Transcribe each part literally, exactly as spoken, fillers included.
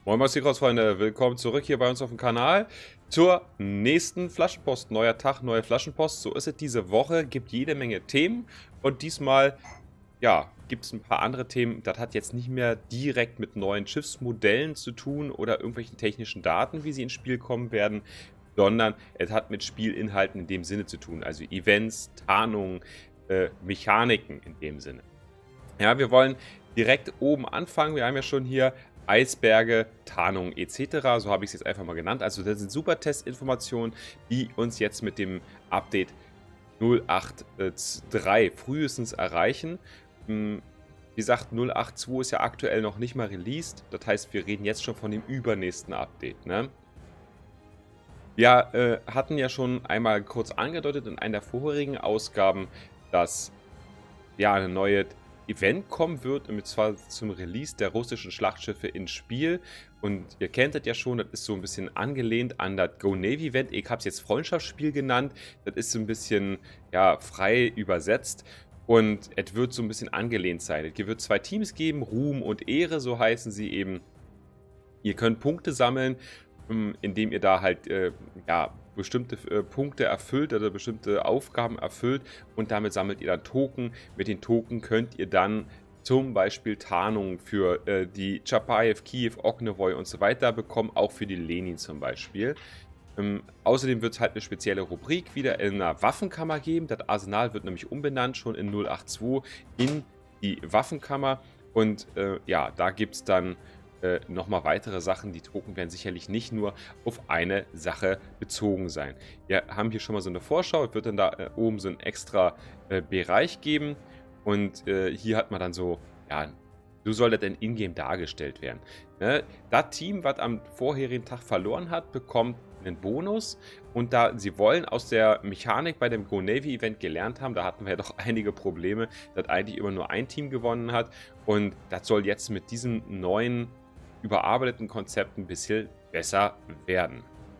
Moin Moin Freunde, willkommen zurück hier bei uns auf dem Kanal zur nächsten Flaschenpost. Neuer Tag, neue Flaschenpost, so ist es diese Woche, gibt jede Menge Themen und diesmal, ja, gibt es ein paar andere Themen. Das hat jetzt nicht mehr direkt mit neuen Schiffsmodellen zu tun oder irgendwelchen technischen Daten, wie sie ins Spiel kommen werden, sondern es hat mit Spielinhalten in dem Sinne zu tun, also Events, Tarnungen, äh, Mechaniken in dem Sinne. Ja, wir wollen direkt oben anfangen. Wir haben ja schon hier Eisberge, Tarnung et cetera. So habe ich es jetzt einfach mal genannt. Also das sind super Testinformationen, die uns jetzt mit dem Update null acht drei frühestens erreichen. Wie gesagt, null acht zwei ist ja aktuell noch nicht mal released. Das heißt, wir reden jetzt schon von dem übernächsten Update, ne? Wir äh, hatten ja schon einmal kurz angedeutet in einer der vorherigen Ausgaben, dass ja eine neue Event kommen wird, und zwar zum Release der russischen Schlachtschiffe ins Spiel. Und ihr kennt das ja schon, das ist so ein bisschen angelehnt an das Go Navy Event. Ich habe es jetzt Freundschaftsspiel genannt. Das ist so ein bisschen ja, frei übersetzt. Und es wird so ein bisschen angelehnt sein. Es wird zwei Teams geben, Ruhm und Ehre, so heißen sie eben. Ihr könnt Punkte sammeln, indem ihr da halt äh, ja, bestimmte äh, Punkte erfüllt oder bestimmte Aufgaben erfüllt, und damit sammelt ihr dann Token. Mit den Token könnt ihr dann zum Beispiel Tarnungen für äh, die Chapayev, Kiew, Oknevoy und so weiter bekommen, auch für die Lenin zum Beispiel. Ähm, außerdem wird es halt eine spezielle Rubrik wieder in einer Waffenkammer geben. Das Arsenal wird nämlich umbenannt, schon in null acht zwei in die Waffenkammer, und äh, ja, da gibt es dann Äh, nochmal weitere Sachen. Die Token werden sicherlich nicht nur auf eine Sache bezogen sein. Wir haben hier schon mal so eine Vorschau. Es wird dann da äh, oben so einen extra äh, Bereich geben, und äh, hier hat man dann so, ja, so soll das dann in-game dargestellt werden. Ne? Das Team, was am vorherigen Tag verloren hat, bekommt einen Bonus, und da sie wollen aus der Mechanik bei dem Go Navy Event gelernt haben, da hatten wir ja doch einige Probleme, dass eigentlich immer nur ein Team gewonnen hat, und das soll jetzt mit diesem neuen überarbeiteten Konzept ein bisschen besser werden.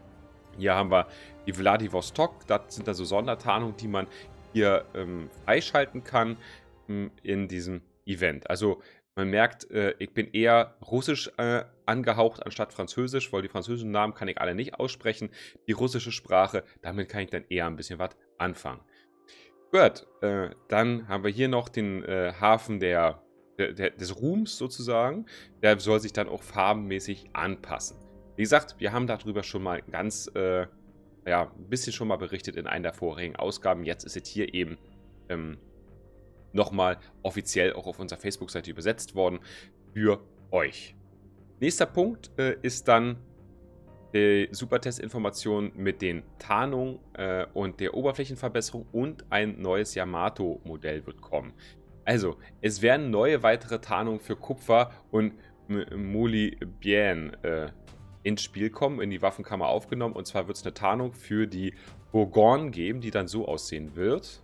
Hier haben wir die Vladivostok, das sind da so Sondertarnungen, die man hier ähm, freischalten kann ähm, in diesem Event. Also man merkt, äh, ich bin eher russisch äh, angehaucht anstatt französisch, weil die französischen Namen kann ich alle nicht aussprechen. Die russische Sprache, damit kann ich dann eher ein bisschen was anfangen. Gut, äh, dann haben wir hier noch den äh, Hafen der Der, der, des Ruhms sozusagen. Der soll sich dann auch farbenmäßig anpassen. Wie gesagt, wir haben darüber schon mal ganz, äh, ja, ein bisschen schon mal berichtet in einer der vorigen Ausgaben. Jetzt ist es hier eben ähm, nochmal offiziell auch auf unserer Facebook-Seite übersetzt worden für euch. Nächster Punkt äh, ist dann die Supertest-Information mit den Tarnungen äh, und der Oberflächenverbesserung, und ein neues Yamato-Modell wird kommen. Also, es werden neue weitere Tarnungen für Kupfer und Molybdän äh, ins Spiel kommen, in die Waffenkammer aufgenommen. Und zwar wird es eine Tarnung für die Bourgogne geben, die dann so aussehen wird.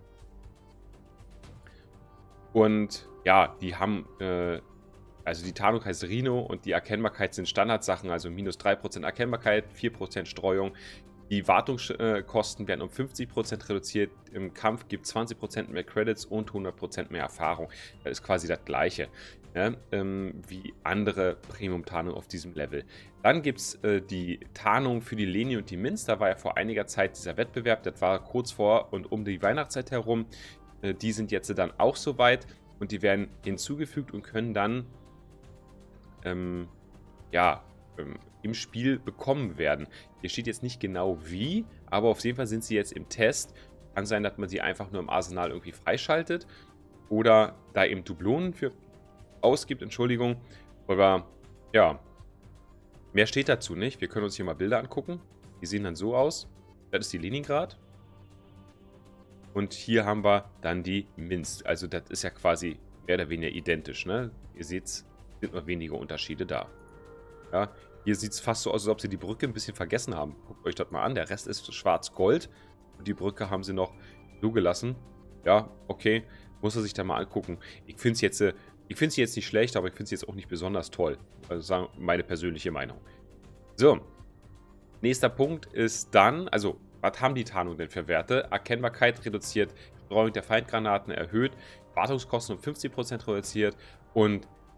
Und ja, die haben, äh, also die Tarnung heißt Rhino, und die Erkennbarkeit sind Standardsachen, also minus drei Prozent Erkennbarkeit, vier Prozent Streuung. Die Wartungskosten werden um fünfzig Prozent reduziert. Im Kampf gibt es zwanzig Prozent mehr Credits und hundert Prozent mehr Erfahrung. Das ist quasi das gleiche, ja, ähm, wie andere Premium-Tarnungen auf diesem Level. Dann gibt es äh, die Tarnung für die Leni und die Minz. Da war ja vor einiger Zeit dieser Wettbewerb. Das war kurz vor und um die Weihnachtszeit herum. Äh, die sind jetzt dann auch soweit, und die werden hinzugefügt und können dann ähm, ja, ähm, im Spiel bekommen werden. Hier steht jetzt nicht genau wie, aber auf jeden Fall sind sie jetzt im Test. Kann sein, dass man sie einfach nur im Arsenal irgendwie freischaltet oder da eben Dublonen für ausgibt, Entschuldigung. Aber ja, mehr steht dazu nicht. Wir können uns hier mal Bilder angucken. Die sehen dann so aus. Das ist die Leningrad. Und hier haben wir dann die Minsk. Also das ist ja quasi mehr oder weniger identisch, ne? Ihr seht, es sind nur wenige Unterschiede da. Ja, hier sieht es fast so aus, als ob sie die Brücke ein bisschen vergessen haben. Guckt euch das mal an. Der Rest ist schwarz-gold. Und die Brücke haben sie noch so gelassen. Ja, okay. Muss er sich da mal angucken. Ich finde es jetzt, äh, ich finde es jetzt nicht schlecht, aber ich finde es jetzt auch nicht besonders toll. Also sagen meine persönliche Meinung. So. Nächster Punkt ist dann, also, was haben die Tarnungen denn für Werte? Erkennbarkeit reduziert, Streuung der Feindgranaten erhöht, Wartungskosten um fünfzig Prozent reduziert und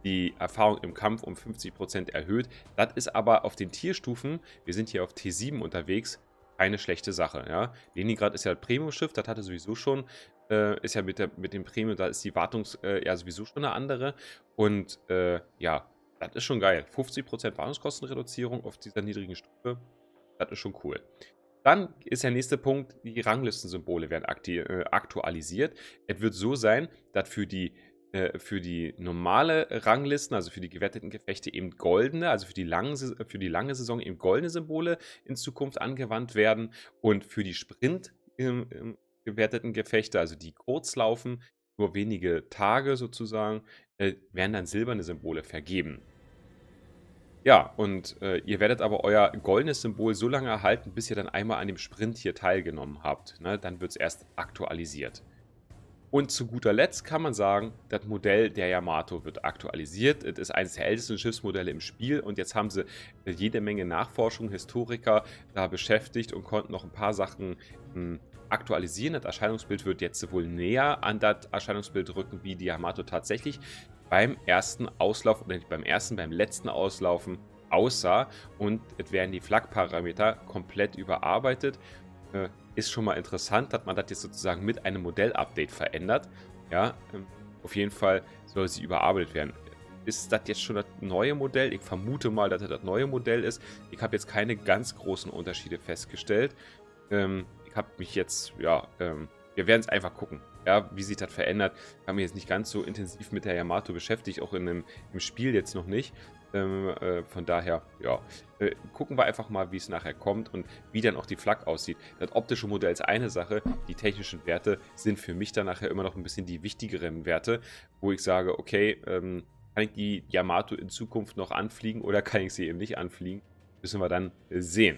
die Erfahrung im Kampf um fünfzig Prozent erhöht. Das ist aber auf den Tierstufen, wir sind hier auf T sieben unterwegs, keine schlechte Sache. Ja? Leningrad ist ja ein Premium-Schiff, das hatte sowieso schon, äh, ist ja mit, der, mit dem Premium, da ist die Wartung äh, ja sowieso schon eine andere. Und äh, ja, das ist schon geil. fünfzig Prozent Wartungskostenreduzierung auf dieser niedrigen Stufe, das ist schon cool. Dann ist der nächste Punkt, die Ranglistensymbole werden äh, aktualisiert. Es wird so sein, dass für die, äh, für die normale Ranglisten, also für die gewerteten Gefechte eben goldene, also für die, langen, für die lange Saison eben goldene Symbole in Zukunft angewandt werden. Und für die Sprint ähm, ähm, gewerteten Gefechte, also die kurz laufen, nur wenige Tage sozusagen, äh, werden dann silberne Symbole vergeben. Ja, und äh, ihr werdet aber euer goldenes Symbol so lange erhalten, bis ihr dann einmal an dem Sprint hier teilgenommen habt. Ne? Dann wird es erst aktualisiert. Und zu guter Letzt kann man sagen, das Modell der Yamato wird aktualisiert. Es ist eines der ältesten Schiffsmodelle im Spiel und jetzt haben sie jede Menge Nachforschung, Historiker da beschäftigt und konnten noch ein paar Sachen mh, aktualisieren. Das Erscheinungsbild wird jetzt wohl näher an das Erscheinungsbild rücken, wie die Yamato tatsächlich beim ersten Auslauf, oder nicht beim ersten, beim letzten Auslaufen aussah. Und es werden die Flak-Parameter komplett überarbeitet. Äh, ist schon mal interessant, dass man das jetzt sozusagen mit einem Modell-Update verändert. Ja, ähm, auf jeden Fall soll sie überarbeitet werden. Ist das jetzt schon das neue Modell? Ich vermute mal, dass das das neue Modell ist. Ich habe jetzt keine ganz großen Unterschiede festgestellt. Ähm, ich habe mich jetzt, ja, ähm, wir werden es einfach gucken. Ja, wie sich das verändert. Ich habe mich jetzt nicht ganz so intensiv mit der Yamato beschäftigt, auch in einem, im Spiel jetzt noch nicht. Ähm, äh, von daher, ja, äh, gucken wir einfach mal, wie es nachher kommt und wie dann auch die Flak aussieht. Das optische Modell ist eine Sache, die technischen Werte sind für mich dann nachher immer noch ein bisschen die wichtigeren Werte, wo ich sage, okay, ähm, kann ich die Yamato in Zukunft noch anfliegen oder kann ich sie eben nicht anfliegen? Müssen wir dann äh, sehen.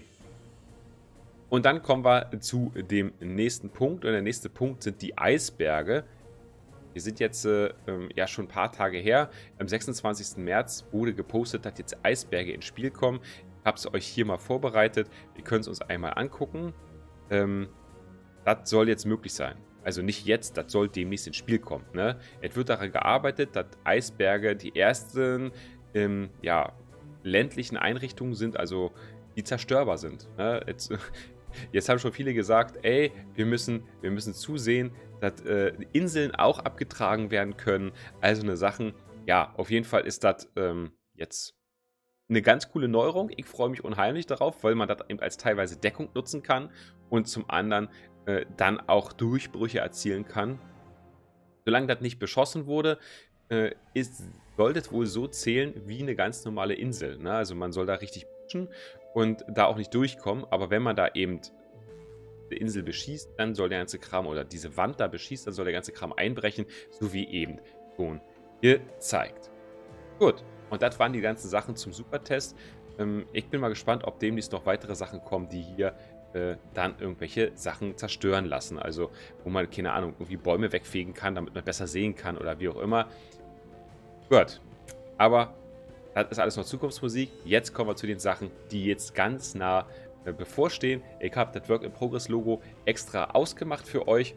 Und dann kommen wir zu dem nächsten Punkt. Und der nächste Punkt sind die Eisberge. Wir sind jetzt äh, ja schon ein paar Tage her. Am sechsundzwanzigsten März wurde gepostet, dass jetzt Eisberge ins Spiel kommen. Ich habe es euch hier mal vorbereitet. Wir können es uns einmal angucken. Ähm, das soll jetzt möglich sein. Also nicht jetzt, das soll demnächst ins Spiel kommen. Ne? Es wird daran gearbeitet, dass Eisberge die ersten ähm, ja, ländlichen Einrichtungen sind, also die zerstörbar sind. Ne? Jetzt, Jetzt haben schon viele gesagt, ey, wir müssen, wir müssen zusehen, dass äh, Inseln auch abgetragen werden können. Also eine Sachen, ja, auf jeden Fall ist das ähm, jetzt eine ganz coole Neuerung. Ich freue mich unheimlich darauf, weil man das eben als teilweise Deckung nutzen kann und zum anderen äh, dann auch Durchbrüche erzielen kann. Solange das nicht beschossen wurde, äh, ist, soll das wohl so zählen wie eine ganz normale Insel. Ne? Also man soll da richtig pushen und da auch nicht durchkommen, aber wenn man da eben die Insel beschießt, dann soll der ganze Kram, oder diese Wand da beschießt, dann soll der ganze Kram einbrechen, so wie eben schon gezeigt. Gut, und das waren die ganzen Sachen zum Supertest. Ähm, ich bin mal gespannt, ob demnächst noch weitere Sachen kommen, die hier äh, dann irgendwelche Sachen zerstören lassen. Also, wo man, keine Ahnung, irgendwie Bäume wegfegen kann, damit man besser sehen kann oder wie auch immer. Gut, aber das ist alles noch Zukunftsmusik. Jetzt kommen wir zu den Sachen, die jetzt ganz nah äh, bevorstehen. Ich habe das Work-in-Progress-Logo extra ausgemacht für euch.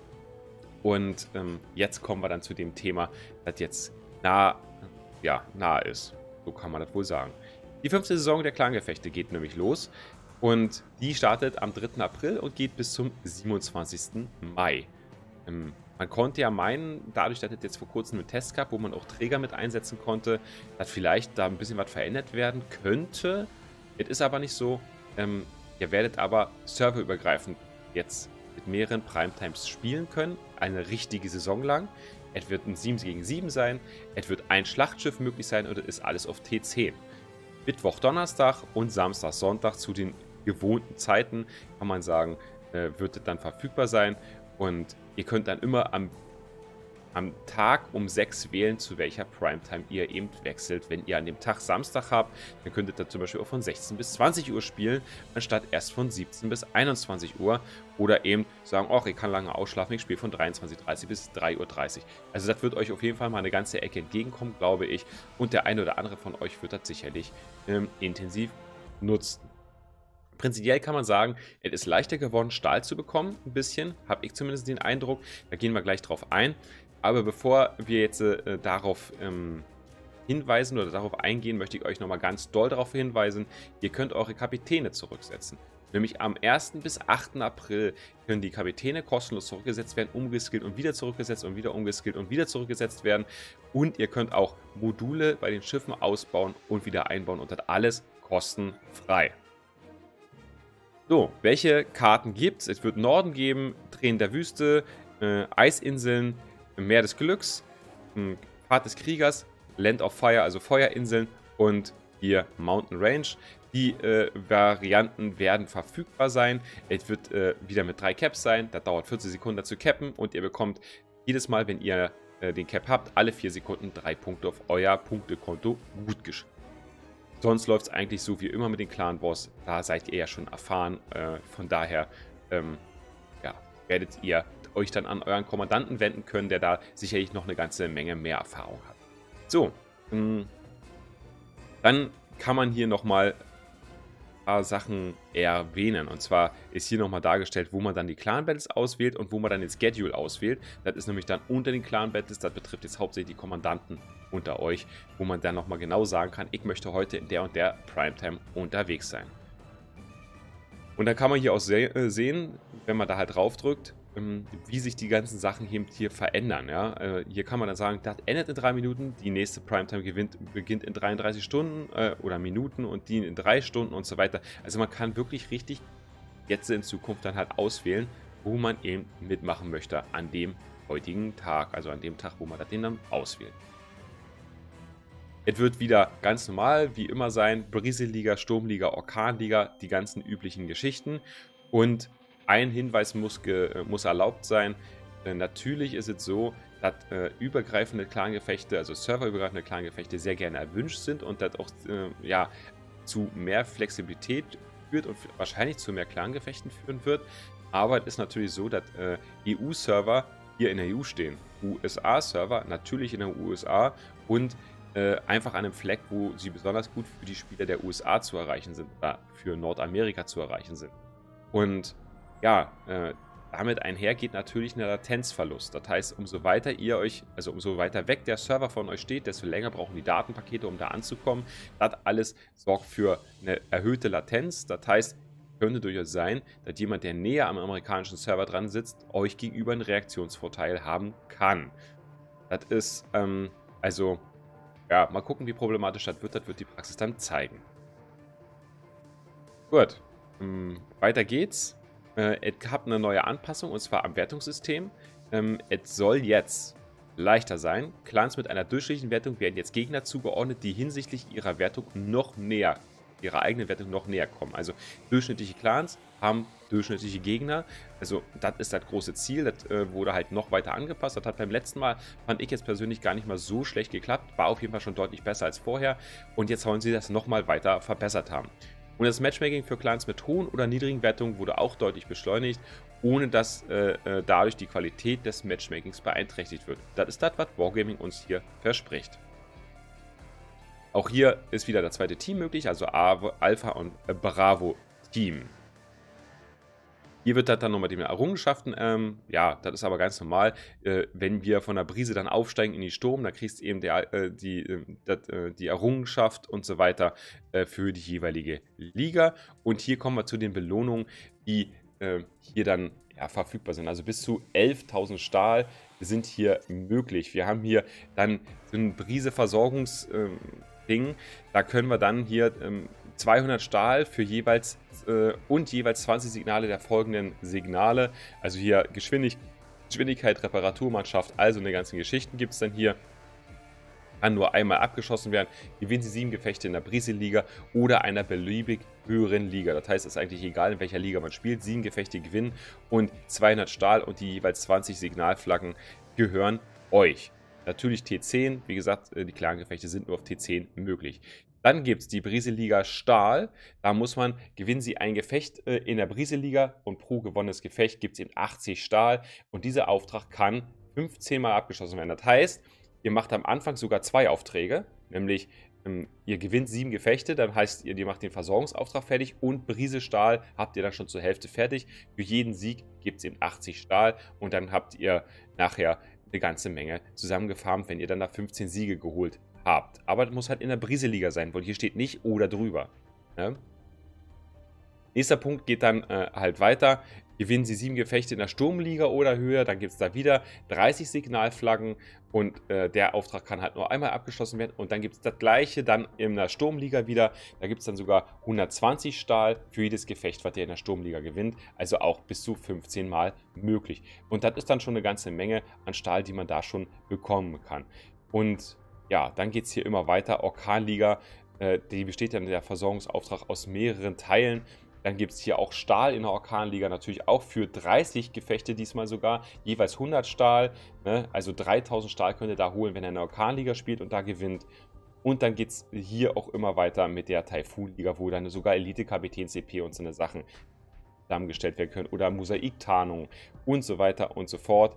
Und ähm, jetzt kommen wir dann zu dem Thema, das jetzt nah, ja, nah ist. So kann man das wohl sagen. Die fünfte Saison der Clangefechte geht nämlich los. Und die startet am dritten April und geht bis zum siebenundzwanzigsten Mai. Ähm, Man konnte ja meinen, dadurch, dass es jetzt vor kurzem einen Test gab, wo man auch Träger mit einsetzen konnte, dass vielleicht da ein bisschen was verändert werden könnte. Es ist aber nicht so. Ähm, ihr werdet aber serverübergreifend jetzt mit mehreren Primetimes spielen können. Eine richtige Saison lang. Es wird ein sieben gegen sieben sein. Es wird ein Schlachtschiff möglich sein und es ist alles auf T zehn. Mittwoch, Donnerstag und Samstag, Sonntag zu den gewohnten Zeiten, kann man sagen, äh, wird es dann verfügbar sein. Und ihr könnt dann immer am, am Tag um sechs wählen, zu welcher Primetime ihr eben wechselt. Wenn ihr an dem Tag Samstag habt, dann könntet ihr zum Beispiel auch von sechzehn bis zwanzig Uhr spielen, anstatt erst von siebzehn bis einundzwanzig Uhr. Oder eben sagen, ach, ich kann lange ausschlafen, ich spiele von dreiundzwanzig Uhr dreißig bis drei Uhr dreißig. Also das wird euch auf jeden Fall mal eine ganze Ecke entgegenkommen, glaube ich. Und der eine oder andere von euch wird das sicherlich ähm, intensiv nutzen. Prinzipiell kann man sagen, es ist leichter geworden, Stahl zu bekommen, ein bisschen, habe ich zumindest den Eindruck. Da gehen wir gleich drauf ein. Aber bevor wir jetzt äh, darauf ähm, hinweisen oder darauf eingehen, möchte ich euch nochmal ganz doll darauf hinweisen, ihr könnt eure Kapitäne zurücksetzen. Nämlich am ersten bis achten April können die Kapitäne kostenlos zurückgesetzt werden, umgeskillt und wieder zurückgesetzt und wieder umgeskillt und wieder zurückgesetzt werden. Und ihr könnt auch Module bei den Schiffen ausbauen und wieder einbauen und das alles kostenfrei. So, welche Karten gibt es? Es wird Norden geben, Tränen der Wüste, äh, Eisinseln, Meer des Glücks, äh, Pfad des Kriegers, Land of Fire, also Feuerinseln und hier Mountain Range. Die äh, Varianten werden verfügbar sein. Es wird äh, wieder mit drei Caps sein. Das dauert vierzig Sekunden zu cappen und ihr bekommt jedes Mal, wenn ihr äh, den Cap habt, alle vier Sekunden drei Punkte auf euer Punktekonto gutgeschrieben. Sonst läuft es eigentlich so wie immer mit den Clan-Boss. Da seid ihr ja schon erfahren. Äh, von daher ähm, ja, werdet ihr euch dann an euren Kommandanten wenden können, der da sicherlich noch eine ganze Menge mehr Erfahrung hat. So, mh, dann kann man hier nochmal Sachen erwähnen. Und zwar ist hier nochmal dargestellt, wo man dann die Clan-Battles auswählt und wo man dann den Schedule auswählt. Das ist nämlich dann unter den Clan-Battles, das betrifft jetzt hauptsächlich die Kommandanten unter euch, wo man dann nochmal genau sagen kann, ich möchte heute in der und der Primetime unterwegs sein. Und dann kann man hier auch se äh, sehen, wenn man da halt drauf drückt, ähm, wie sich die ganzen Sachen hier, hier verändern. Ja? Äh, hier kann man dann sagen, das endet in drei Minuten, die nächste Primetime gewinnt, beginnt in dreiunddreißig Stunden äh, oder Minuten und die in drei Stunden und so weiter. Also man kann wirklich richtig jetzt in Zukunft dann halt auswählen, wo man eben mitmachen möchte an dem heutigen Tag, also an dem Tag, wo man das Ding dann auswählt. Es wird wieder ganz normal, wie immer sein, Brise-Liga, Sturmliga, Orkanliga, die ganzen üblichen Geschichten. Und ein Hinweis muss, muss erlaubt sein. Äh, natürlich ist es so, dass äh, übergreifende Clangefechte, also serverübergreifende Clangefechte sehr gerne erwünscht sind und das auch äh, ja, zu mehr Flexibilität führt und wahrscheinlich zu mehr Clangefechten führen wird. Aber es ist natürlich so, dass äh, E U-Server hier in der E U stehen. U S A-Server natürlich in der U S A und Äh, einfach an einem Fleck, wo sie besonders gut für die Spieler der U S A zu erreichen sind, oder für Nordamerika zu erreichen sind. Und ja, äh, damit einhergeht natürlich ein Latenzverlust. Das heißt, umso weiter ihr euch, also umso weiter weg der Server von euch steht, desto länger brauchen die Datenpakete, um da anzukommen. Das alles sorgt für eine erhöhte Latenz. Das heißt, könnte durchaus sein, dass jemand, der näher am amerikanischen Server dran sitzt, euch gegenüber einen Reaktionsvorteil haben kann. Das ist, ähm, also ja, mal gucken, wie problematisch das wird. Das wird die Praxis dann zeigen. Gut. Ähm, weiter geht's. Äh, es hat eine neue Anpassung und zwar am Wertungssystem. Ähm, es soll jetzt leichter sein. Clans mit einer durchschnittlichen Wertung werden jetzt Gegner zugeordnet, die hinsichtlich ihrer Wertung noch näher, ihrer eigenen Wertung noch näher kommen. Also durchschnittliche Clans haben durchschnittliche Gegner. Also das ist das große Ziel. Das äh, wurde halt noch weiter angepasst. Das hat beim letzten Mal, fand ich jetzt persönlich gar nicht mal so schlecht geklappt. War auf jeden Fall schon deutlich besser als vorher. Und jetzt wollen sie das nochmal weiter verbessert haben. Und das Matchmaking für Clans mit hohen oder niedrigen Wertungen wurde auch deutlich beschleunigt, ohne dass äh, äh, dadurch die Qualität des Matchmakings beeinträchtigt wird. Das ist das, was Wargaming uns hier verspricht. Auch hier ist wieder das zweite Team möglich, also Alpha und Bravo Team. Hier wird das dann nochmal die Errungenschaften, ähm, ja, das ist aber ganz normal. Äh, wenn wir von der Brise dann aufsteigen in die Sturm, dann kriegst du eben der, äh, die, äh, dat, äh, die Errungenschaft und so weiter äh, für die jeweilige Liga. Und hier kommen wir zu den Belohnungen, die äh, hier dann ja, verfügbar sind. Also bis zu elftausend Stahl sind hier möglich. Wir haben hier dann so ein Brise-Versorgungs- Ding. Da können wir dann hier ähm, zweihundert Stahl für jeweils äh, und jeweils zwanzig Signale der folgenden Signale. Also hier Geschwindig Geschwindigkeit, Reparaturmannschaft, also eine ganzen Geschichten gibt es dann hier. Kann nur einmal abgeschossen werden. Gewinnen Sie sieben Gefechte in der Brise-Liga oder einer beliebig höheren Liga. Das heißt, es ist eigentlich egal, in welcher Liga man spielt. Sieben Gefechte gewinnen und zweihundert Stahl und die jeweils zwanzig Signalflaggen gehören euch. Natürlich T zehn, wie gesagt, die Clangefechte sind nur auf T zehn möglich. Dann gibt es die Brise-Liga Stahl. Da muss man, gewinnen Sie ein Gefecht äh, in der Brise-Liga und pro gewonnenes Gefecht gibt es eben achtzig Stahl. Und dieser Auftrag kann fünfzehn Mal abgeschossen werden. Das heißt, ihr macht am Anfang sogar zwei Aufträge, nämlich ähm, ihr gewinnt sieben Gefechte, dann heißt ihr, ihr macht den Versorgungsauftrag fertig und Brise Stahl habt ihr dann schon zur Hälfte fertig. Für jeden Sieg gibt es eben achtzig Stahl und dann habt ihr nachher eine ganze Menge zusammengefarmt, wenn ihr dann da fünfzehn Siege geholt habt. Aber das muss halt in der Brise-Liga sein, weil hier steht nicht oder drüber. Ne? Nächster Punkt geht dann äh, halt weiter. Gewinnen Sie sieben Gefechte in der Sturmliga oder höher, dann gibt es da wieder dreißig Signalflaggen und äh, der Auftrag kann halt nur einmal abgeschlossen werden. Und dann gibt es das gleiche dann in der Sturmliga wieder. Da gibt es dann sogar hundertzwanzig Stahl für jedes Gefecht, was ihr in der Sturmliga gewinnt. Also auch bis zu fünfzehn Mal möglich. Und das ist dann schon eine ganze Menge an Stahl, die man da schon bekommen kann. Und ja, dann geht es hier immer weiter. Orkanliga, äh, die besteht dann der Versorgungsauftrag aus mehreren Teilen. Dann gibt es hier auch Stahl in der Orkanliga, natürlich auch für dreißig Gefechte diesmal sogar, jeweils hundert Stahl, ne? Also dreitausend Stahl könnt ihr da holen, wenn ihr in der Orkanliga spielt und da gewinnt. Und dann geht es hier auch immer weiter mit der Taifun-Liga, wo dann sogar Elite-Kapitän-C P und so eine Sachen zusammengestellt werden können oder Mosaiktarnung und so weiter und so fort.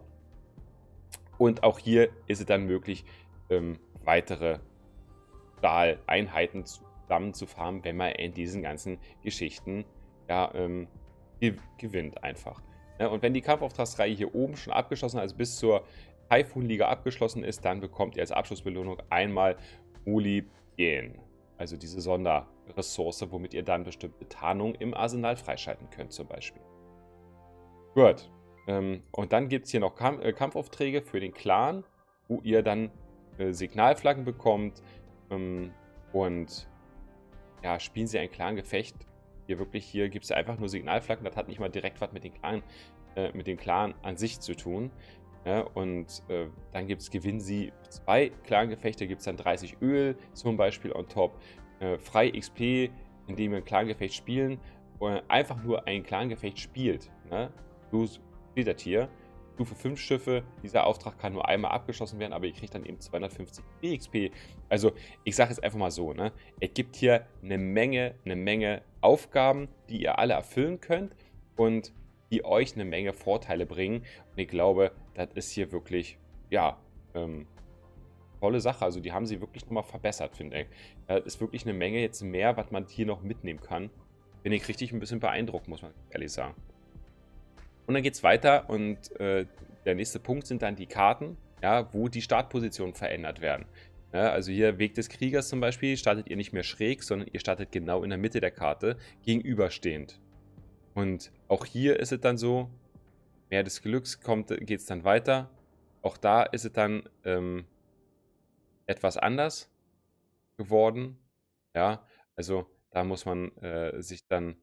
Und auch hier ist es dann möglich, ähm, weitere Stahleinheiten zu zusammen zu farmen, wenn man in diesen ganzen Geschichten ja, ähm, gewinnt einfach. Ja, und wenn die Kampfauftragsreihe hier oben schon abgeschlossen, also bis zur Taifun-Liga abgeschlossen ist, dann bekommt ihr als Abschlussbelohnung einmal Molybden, also diese Sonderressource, womit ihr dann bestimmte Tarnung im Arsenal freischalten könnt zum Beispiel. Gut, ähm, und dann gibt es hier noch Kamp äh, Kampfaufträge für den Clan, wo ihr dann äh, Signalflaggen bekommt ähm, und ja, spielen sie ein Clan-Gefecht. Hier wirklich, hier gibt es einfach nur Signalflaggen, das hat nicht mal direkt was mit, den Clan, äh, mit dem Clan an sich zu tun. Ja, und äh, dann gibt es, gewinnen sie zwei Clan-Gefechte, gibt es dann dreißig Öl zum Beispiel on top. Äh, frei X P, indem wir ein Clan-Gefecht spielen, oder einfach nur ein Clan-Gefecht spielt. Ne? So steht das hier. Stufe fünf Schiffe, dieser Auftrag kann nur einmal abgeschlossen werden, aber ihr kriegt dann eben zweihundertfünfzig E X P. Also ich sage jetzt einfach mal so, ne? Es gibt hier eine Menge, eine Menge Aufgaben, die ihr alle erfüllen könnt und die euch eine Menge Vorteile bringen. Und ich glaube, das ist hier wirklich, ja, ähm, tolle Sache. Also die haben sie wirklich nochmal verbessert, finde ich. Das ist wirklich eine Menge jetzt mehr, was man hier noch mitnehmen kann. Bin ich richtig ein bisschen beeindruckt, muss man ehrlich sagen. Und dann geht es weiter und äh, der nächste Punkt sind dann die Karten, ja, wo die Startpositionen verändert werden. Ja, also hier Weg des Kriegers zum Beispiel startet ihr nicht mehr schräg, sondern ihr startet genau in der Mitte der Karte, gegenüberstehend. Und auch hier ist es dann so, mehr des Glücks geht es dann weiter. Auch da ist es dann ähm, etwas anders geworden. Ja, also da muss man äh, sich dann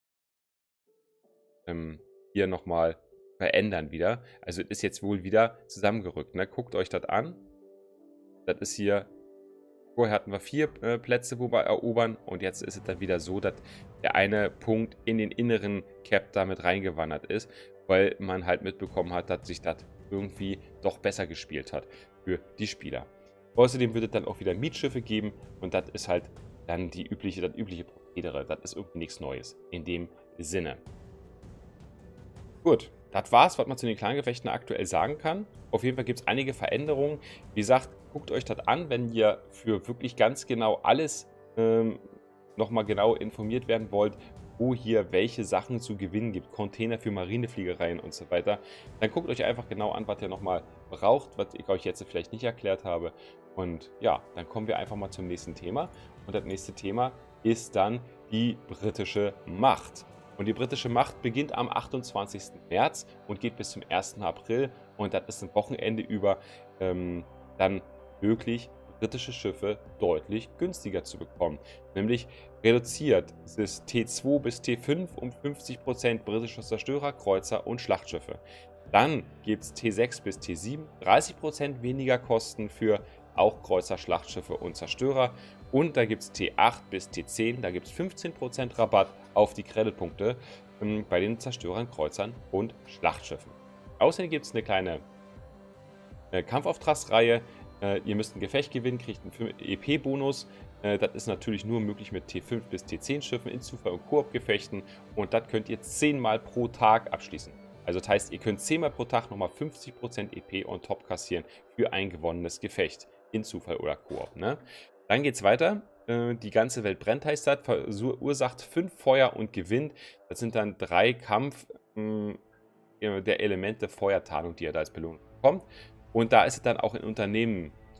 ähm, hier nochmal verändern wieder. Also ist jetzt wohl wieder zusammengerückt. Ne? Guckt euch das an. Das ist hier, vorher hatten wir vier äh, Plätze, wo wir erobern und jetzt ist es dann wieder so, dass der eine Punkt in den inneren Cap damit reingewandert ist, weil man halt mitbekommen hat, dass sich das irgendwie doch besser gespielt hat für die Spieler. Außerdem wird es dann auch wieder Mietschiffe geben und das ist halt dann die übliche, das übliche Prozedere. Das ist irgendwie nichts Neues in dem Sinne. Gut, das war's, was man zu den Clangefechten aktuell sagen kann. Auf jeden Fall gibt es einige Veränderungen. Wie gesagt, guckt euch das an, wenn ihr für wirklich ganz genau alles ähm, nochmal genau informiert werden wollt, wo hier welche Sachen zu gewinnen gibt, Container für Marinefliegereien und so weiter. Dann guckt euch einfach genau an, was ihr nochmal braucht, was ich euch jetzt vielleicht nicht erklärt habe. Und ja, dann kommen wir einfach mal zum nächsten Thema. Und das nächste Thema ist dann die britische Macht. Und die britische Macht beginnt am achtundzwanzigsten März und geht bis zum ersten April. Und das ist ein Wochenende über ähm, dann möglich, britische Schiffe deutlich günstiger zu bekommen. Nämlich reduziert ist T zwei bis T fünf um fünfzig Prozent britische Zerstörer, Kreuzer und Schlachtschiffe. Dann gibt es T sechs bis T sieben, dreißig Prozent weniger Kosten für auch Kreuzer, Schlachtschiffe und Zerstörer. Und da gibt es T acht bis T zehn, da gibt es fünfzehn Prozent Rabatt auf die Creditpunkte ähm, bei den Zerstörern, Kreuzern und Schlachtschiffen. Außerdem gibt es eine kleine äh, Kampfauftragsreihe. Äh, ihr müsst ein Gefecht gewinnen, kriegt einen E P-Bonus. Äh, das ist natürlich nur möglich mit T fünf bis T zehn Schiffen in Zufall- und Koop-Gefechten. Und das könnt ihr zehnmal pro Tag abschließen. Also das heißt, ihr könnt zehnmal pro Tag nochmal fünfzig Prozent E P on top kassieren für ein gewonnenes Gefecht in Zufall oder Koop. Ne? Dann geht es weiter. Äh, die ganze Welt brennt, heißt das. Verursacht fünf Feuer und gewinnt. Das sind dann drei Kampf mh, der Elemente Feuertarnung, die ihr da als Belohnung bekommt. Und da ist es dann auch in Unternehmen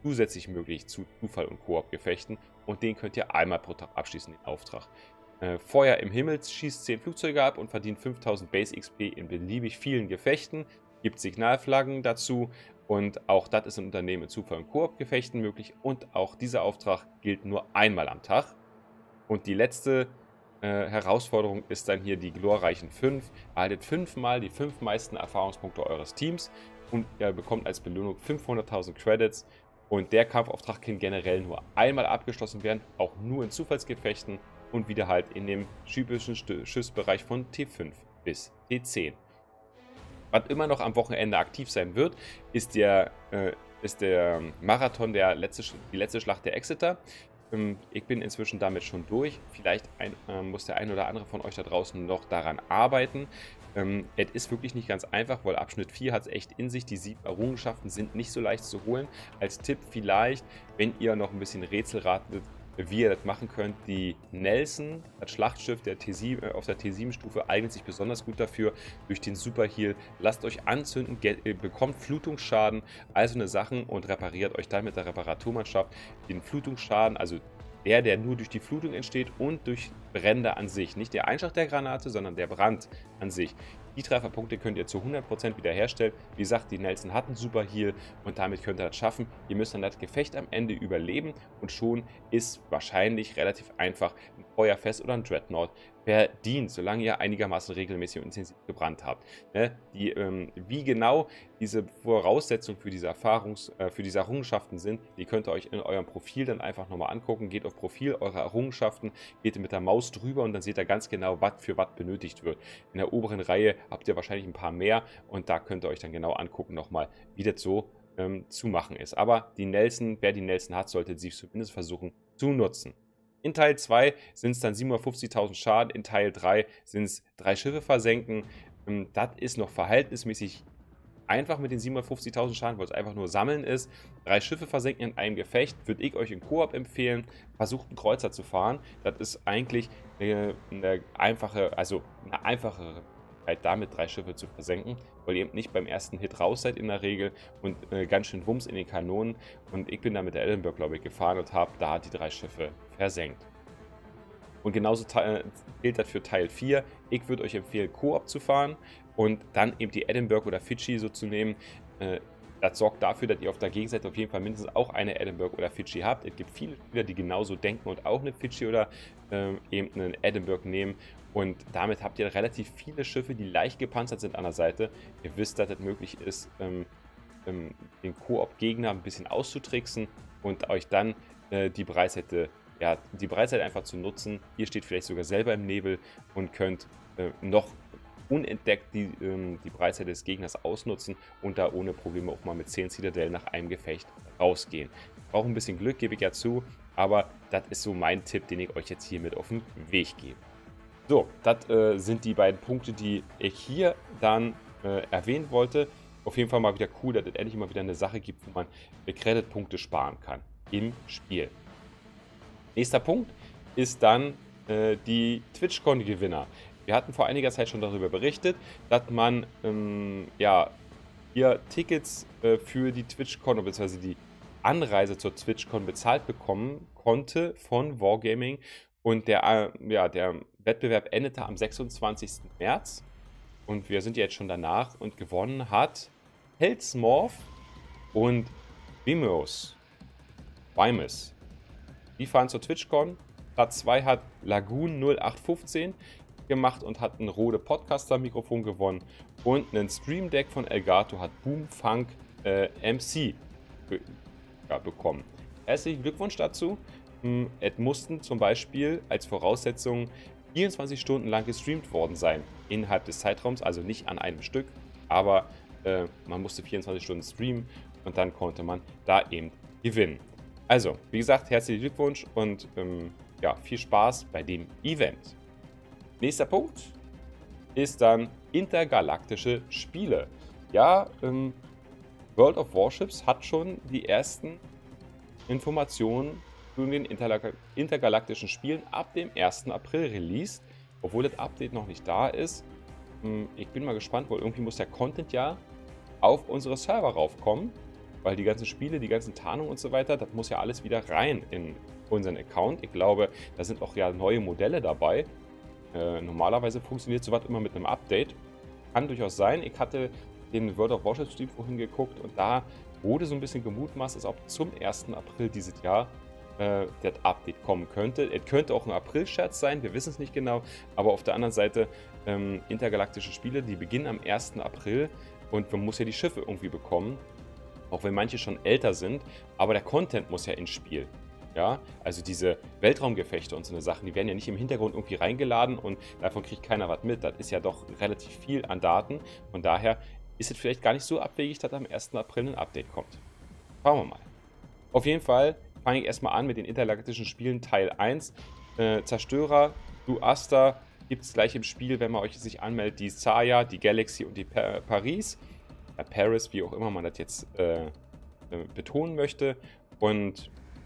zusätzlich möglich zu Zufall- und Koop-Gefechten und den könnt ihr einmal pro Tag abschließen, den Auftrag. Äh, Feuer im Himmel schießt zehn Flugzeuge ab und verdient fünftausend Base X P in beliebig vielen Gefechten, gibt Signalflaggen dazu und auch das ist im Unternehmen in Zufall- und Koop-Gefechten möglich und auch dieser Auftrag gilt nur einmal am Tag. Und die letzte äh, Herausforderung ist dann hier die glorreichen fünf. Erhaltet fünfmal die fünf meisten Erfahrungspunkte eures Teams und ihr bekommt als Belohnung fünfhunderttausend Credits. Und der Kampfauftrag kann generell nur einmal abgeschlossen werden, auch nur in Zufallsgefechten und wieder halt in dem typischen Schussbereich von T fünf bis T zehn. Was immer noch am Wochenende aktiv sein wird, ist der, äh, ist der Marathon, der letzte, die letzte Schlacht der Exeter. Ich bin inzwischen damit schon durch. Vielleicht ein, äh, muss der ein oder andere von euch da draußen noch daran arbeiten. Ähm, es ist wirklich nicht ganz einfach, weil Abschnitt vier hat es echt in sich. Die sieben Errungenschaften sind nicht so leicht zu holen. Als Tipp vielleicht, wenn ihr noch ein bisschen Rätsel ratet, wie ihr das machen könnt. Die Nelson, das Schlachtschiff der T sieben, äh, auf der T sieben Stufe, eignet sich besonders gut dafür durch den Super Heal. Lasst euch anzünden, äh, bekommt Flutungsschaden, also eine Sachen und repariert euch dann mit der Reparaturmannschaft den Flutungsschaden, also der, der nur durch die Flutung entsteht und durch Brände an sich. Nicht der Einschlag der Granate, sondern der Brand an sich. Die Trefferpunkte könnt ihr zu hundert Prozent wiederherstellen. Wie gesagt, die Nelson hat einen Super Heal und damit könnt ihr das schaffen. Ihr müsst dann das Gefecht am Ende überleben und schon ist wahrscheinlich relativ einfach ein Feuerfest oder ein Dreadnought verdient, solange ihr einigermaßen regelmäßig und intensiv gebrannt habt. Ne? Die, ähm, wie genau diese Voraussetzungen für diese Erfahrungs-, äh, für diese Errungenschaften sind, die könnt ihr euch in eurem Profil dann einfach nochmal angucken. Geht auf Profil eurer Errungenschaften, geht mit der Maus drüber und dann seht ihr ganz genau, was für was benötigt wird. In der oberen Reihe habt ihr wahrscheinlich ein paar mehr und da könnt ihr euch dann genau angucken nochmal, wie das so ähm, zu machen ist. Aber die Nelson, wer die Nelson hat, sollte sie zumindest versuchen zu nutzen. In Teil zwei sind es dann siebenhundertfünfzigtausend Schaden, in Teil drei sind es drei Schiffe versenken. Ähm, das ist noch verhältnismäßig einfach mit den siebenhundertfünfzigtausend Schaden, weil es einfach nur Sammeln ist. Drei Schiffe versenken in einem Gefecht würde ich euch in Koop empfehlen. Versucht einen Kreuzer zu fahren. Das ist eigentlich eine, eine einfache, also eine einfachere damit drei Schiffe zu versenken, weil ihr eben nicht beim ersten Hit raus seid in der Regel und äh, ganz schön Wumms in den Kanonen. Und ich bin da mit der Edinburgh, glaube ich, gefahren und habe da die drei Schiffe versenkt. Und genauso gilt das für Teil vier. Ich würde euch empfehlen, Koop zu fahren und dann eben die Edinburgh oder Fidschi so zu nehmen. Äh, Das sorgt dafür, dass ihr auf der Gegenseite auf jeden Fall mindestens auch eine Edinburgh oder Fidschi habt. Es gibt viele Spieler, die genauso denken und auch eine Fidschi oder ähm, eben einen Edinburgh nehmen. Und damit habt ihr relativ viele Schiffe, die leicht gepanzert sind an der Seite. Ihr wisst, dass es möglich ist, ähm, ähm, den Koop-Gegner ein bisschen auszutricksen und euch dann äh, die Breitseite, ja, die Breitseite einfach zu nutzen. Ihr steht vielleicht sogar selber im Nebel und könnt äh, noch unentdeckt die, ähm, die Breitseite des Gegners ausnutzen und da ohne Probleme auch mal mit zehn Zitadellen nach einem Gefecht rausgehen. Braucht ein bisschen Glück, gebe ich ja zu, aber das ist so mein Tipp, den ich euch jetzt hier mit auf den Weg gebe. So, das äh, sind die beiden Punkte, die ich hier dann äh, erwähnen wollte. Auf jeden Fall mal wieder cool, dass es endlich mal wieder eine Sache gibt, wo man Credit-Punkte sparen kann im Spiel. Nächster Punkt ist dann äh, die TwitchCon-Gewinner. Wir hatten vor einiger Zeit schon darüber berichtet, dass man ähm, ja, hier Tickets äh, für die TwitchCon bzw. die Anreise zur TwitchCon bezahlt bekommen konnte von Wargaming. Und der, äh, ja, der Wettbewerb endete am sechsundzwanzigsten März. Und wir sind jetzt schon danach und gewonnen hat Hellsmorph und Vimos. Vimus. Die fahren zur TwitchCon. Platz zwei hat Lagoon null acht fünfzehn gemacht und hat ein Rode Podcaster-Mikrofon gewonnen. Und ein Stream Deck von Elgato hat Boomfunk äh, M C be ja, bekommen. Herzlichen Glückwunsch dazu. Es mussten zum Beispiel als Voraussetzung vierundzwanzig Stunden lang gestreamt worden sein innerhalb des Zeitraums, also nicht an einem Stück, aber äh, man musste vierundzwanzig Stunden streamen und dann konnte man da eben gewinnen. Also, wie gesagt, herzlichen Glückwunsch und ähm, ja, viel Spaß bei dem Event. Nächster Punkt ist dann intergalaktische Spiele. Ja, ähm, World of Warships hat schon die ersten Informationen zu den intergalaktischen Spielen ab dem ersten April released, obwohl das Update noch nicht da ist. Ich bin mal gespannt, weil irgendwie muss der Content ja auf unsere Server raufkommen. weil die ganzen Spiele, die ganzen Tarnungen und so weiter, das muss ja alles wieder rein in unseren Account. Ich glaube, da sind auch ja neue Modelle dabei. Äh, normalerweise funktioniert sowas immer mit einem Update. Kann durchaus sein. Ich hatte den World of Warship Stream vorhin geguckt und da wurde so ein bisschen gemutmaßt, als ob zum ersten April dieses Jahr äh, das Update kommen könnte. Es könnte auch ein April-Scherz sein, wir wissen es nicht genau, aber auf der anderen Seite ähm, intergalaktische Spiele, die beginnen am ersten April und man muss ja die Schiffe irgendwie bekommen, auch wenn manche schon älter sind, aber der Content muss ja ins Spiel. Ja, also diese Weltraumgefechte und so eine Sachen, die werden ja nicht im Hintergrund irgendwie reingeladen und davon kriegt keiner was mit. Das ist ja doch relativ viel an Daten. Von daher ist es vielleicht gar nicht so abwegig, dass am ersten April ein Update kommt. Schauen wir mal. Auf jeden Fall fange ich erstmal an mit den intergalaktischen Spielen Teil eins. Äh, Zerstörer, Du Asta gibt es gleich im Spiel, wenn man euch sich anmeldet, die Saya, die Galaxy und die pa Paris. Ja, Paris, wie auch immer man das jetzt äh, äh, betonen möchte. Und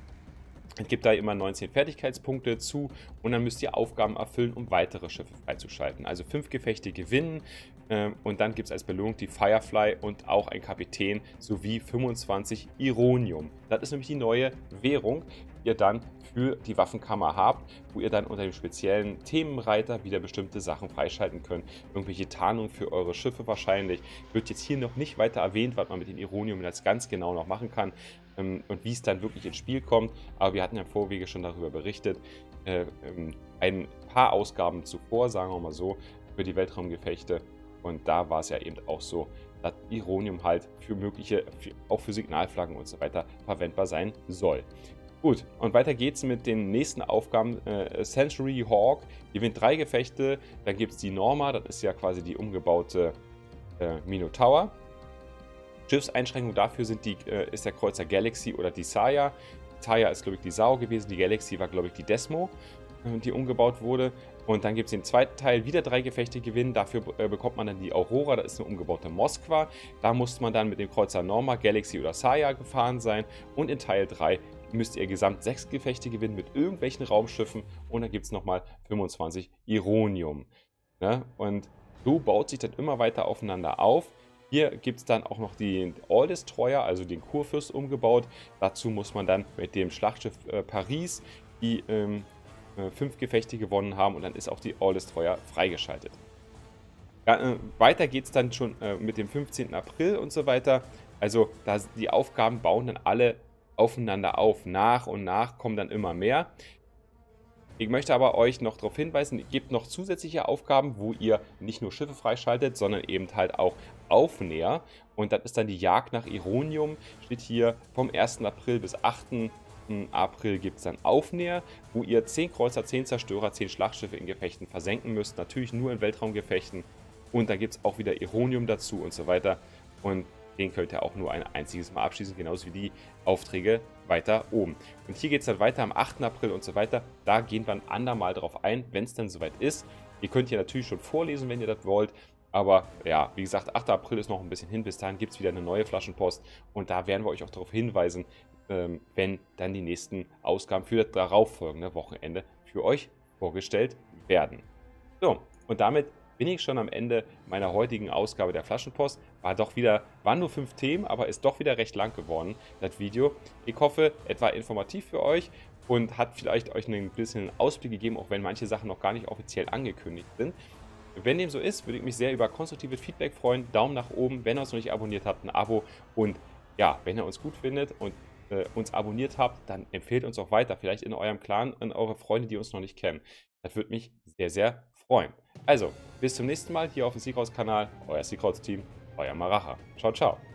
es gibt da immer neunzehn Fertigkeitspunkte zu und dann müsst ihr Aufgaben erfüllen, um weitere Schiffe freizuschalten. Also fünf Gefechte gewinnen äh, und dann gibt es als Belohnung die Firefly und auch ein Kapitän sowie fünfundzwanzig Ironium. Das ist nämlich die neue Währung, die ihr dann für die Waffenkammer habt, wo ihr dann unter dem speziellen Themenreiter wieder bestimmte Sachen freischalten könnt. Irgendwelche Tarnungen für eure Schiffe wahrscheinlich. Wird jetzt hier noch nicht weiter erwähnt, was man mit den Ironium jetzt ganz genau noch machen kann ähm, und wie es dann wirklich ins Spiel kommt. Aber wir hatten ja im Vorwege schon darüber berichtet. Äh, ähm, ein paar Ausgaben zuvor, sagen wir mal so, für die Weltraumgefechte. Und da war es ja eben auch so, dass Ironium halt für mögliche, für, auch für Signalflaggen und so weiter verwendbar sein soll. Gut, und weiter geht's mit den nächsten Aufgaben. Äh, Century Hawk gewinnt drei Gefechte. Dann gibt es die Norma, das ist ja quasi die umgebaute äh, Minotaur. Schiffseinschränkung dafür sind die, äh, ist der Kreuzer Galaxy oder die Saya. Die Saya ist, glaube ich, die Sao gewesen. Die Galaxy war, glaube ich, die Desmo, äh, die umgebaut wurde. Und dann gibt es den zweiten Teil, wieder drei Gefechte gewinnen. Dafür äh, bekommt man dann die Aurora, das ist eine umgebaute Moskwa. Da musste man dann mit dem Kreuzer Norma, Galaxy oder Saya gefahren sein. Und in Teil drei müsst ihr gesamt sechs Gefechte gewinnen mit irgendwelchen Raumschiffen. Und dann gibt es nochmal fünfundzwanzig Ironium. Ne? Und so baut sich das immer weiter aufeinander auf. Hier gibt es dann auch noch den All-Destroyer, also den Kurfürst umgebaut. Dazu muss man dann mit dem Schlachtschiff äh, Paris die ähm, äh, fünf Gefechte gewonnen haben und dann ist auch die All-Destroyer freigeschaltet. Ja, äh, weiter geht es dann schon äh, mit dem fünfzehnten April und so weiter. Also da, die Aufgaben bauen dann alle aufeinander auf. Nach und nach kommen dann immer mehr. Ich möchte aber euch noch darauf hinweisen, es gibt noch zusätzliche Aufgaben, wo ihr nicht nur Schiffe freischaltet, sondern eben halt auch Aufnäher. Und das ist dann die Jagd nach Ironium. Steht hier vom ersten April bis achten April gibt es dann Aufnäher, wo ihr zehn Kreuzer, zehn Zerstörer, zehn Schlachtschiffe in Gefechten versenken müsst. Natürlich nur in Weltraumgefechten. Und dann gibt es auch wieder Ironium dazu und so weiter. Und den könnt ihr auch nur ein einziges Mal abschließen, genauso wie die Aufträge weiter oben. Und hier geht es dann weiter am achten April und so weiter. Da gehen wir ein andermal drauf ein, wenn es dann soweit ist. Ihr könnt hier natürlich schon vorlesen, wenn ihr das wollt. Aber ja, wie gesagt, achter April ist noch ein bisschen hin. Bis dahin gibt es wieder eine neue Flaschenpost. Und da werden wir euch auch darauf hinweisen, ähm, wenn dann die nächsten Ausgaben für das darauffolgende Wochenende für euch vorgestellt werden. So, und damit bin ich schon am Ende meiner heutigen Ausgabe der Flaschenpost. War doch wieder, waren nur fünf Themen, aber ist doch wieder recht lang geworden, das Video. Ich hoffe, es war informativ für euch und hat vielleicht euch ein bisschen Ausblick gegeben, auch wenn manche Sachen noch gar nicht offiziell angekündigt sind. Wenn dem so ist, würde ich mich sehr über konstruktives Feedback freuen. Daumen nach oben, wenn ihr uns noch nicht abonniert habt, ein Abo. Und ja, wenn ihr uns gut findet und äh, uns abonniert habt, dann empfehlt uns auch weiter. Vielleicht in eurem Clan, an eure Freunde, die uns noch nicht kennen. Das würde mich sehr, sehr freuen. Also, bis zum nächsten Mal hier auf dem Seakrauts-Kanal. Euer Seakrauts-Team, euer Maracha. Ciao, ciao.